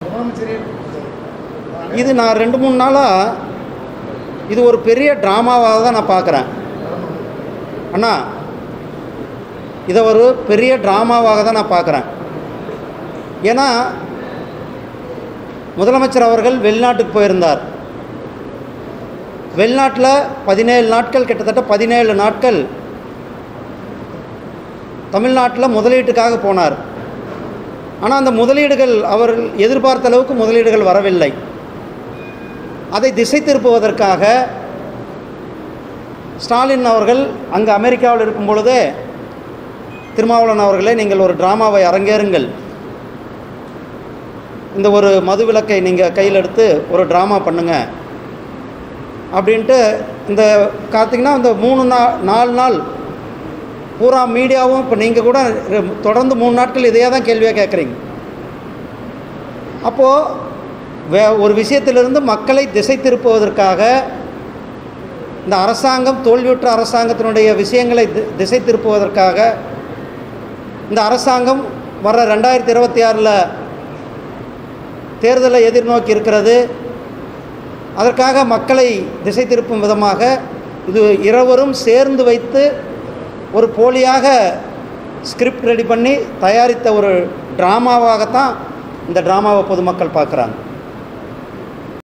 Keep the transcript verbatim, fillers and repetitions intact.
இது நான் ரெண்டு மூணு நாளாக இது ஒரு பெரிய ட்ராமாவாக தான் நான் பார்க்குறேன் அண்ணா. இதை ஒரு பெரிய ட்ராமாவாக தான் நான் பார்க்குறேன். ஏன்னா முதலமைச்சர் அவர்கள் வெளிநாட்டுக்கு போயிருந்தார். வெளிநாட்டில் பதினேழு நாட்கள் கிட்டத்தட்ட பதினேழு நாட்கள் தமிழ்நாட்டில் முதலீட்டுக்காக போனார். ஆனால் அந்த முதலீடுகள் அவர் எதிர்பார்த்த அளவுக்கு முதலீடுகள் வரவில்லை. அதை திசை திருப்புவதற்காக ஸ்டாலின் அவர்கள் அங்கே அமெரிக்காவில் இருக்கும் பொழுதே திருமாவளவன் அவர்களே, நீங்கள் ஒரு ட்ராமாவை அரங்கேறுங்கள், இந்த ஒரு மது விலக்கை நீங்கள் கையில் எடுத்து ஒரு ட்ராமா பண்ணுங்கள் அப்படின்ட்டு இந்த பார்த்திங்கன்னா இந்த மூணு நா நாலு நாள் பூரா மீடியாவும் இப்போ நீங்கள் கூட தொடர்ந்து மூணு நாட்கள் இதையே தான் கேள்வியாக கேட்குறீங்க. அப்போது வே ஒரு விஷயத்திலிருந்து மக்களை திசை திருப்புவதற்காக இந்த அரசாங்கம் தோல்வியுற்ற அரசாங்கத்தினுடைய விஷயங்களை திசை திருப்புவதற்காக இந்த அரசாங்கம் வர ரெண்டாயிரத்தி இருபத்தி ஆறில் தேர்தலை எதிர்நோக்கி இருக்கிறது. அதற்காக மக்களை திசை திருப்பும் விதமாக இது இருவரும் சேர்ந்து வைத்து ஒரு போலியாக ஸ்கிரிப்ட் ரெடி பண்ணி தயாரித்த ஒரு ட்ராமாவாகத்தான் இந்த ட்ராமாவை பொதுமக்கள் பார்க்குறாங்க.